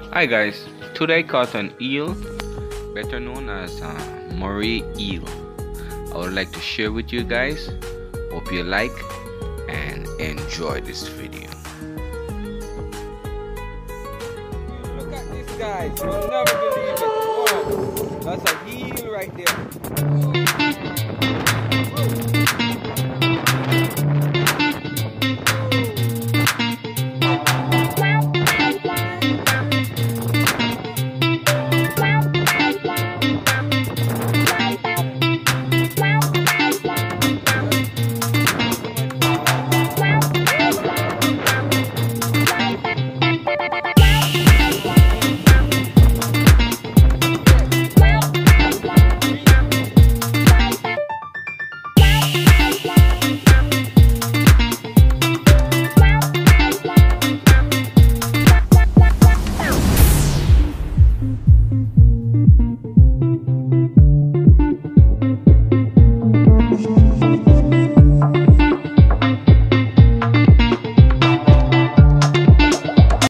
Hi guys, today I caught an eel, better known as moray eel. I would like to share with you guys. Hope you like and enjoy this video. Look at this guys, you'll never believe it. Wow, that's a eel right there.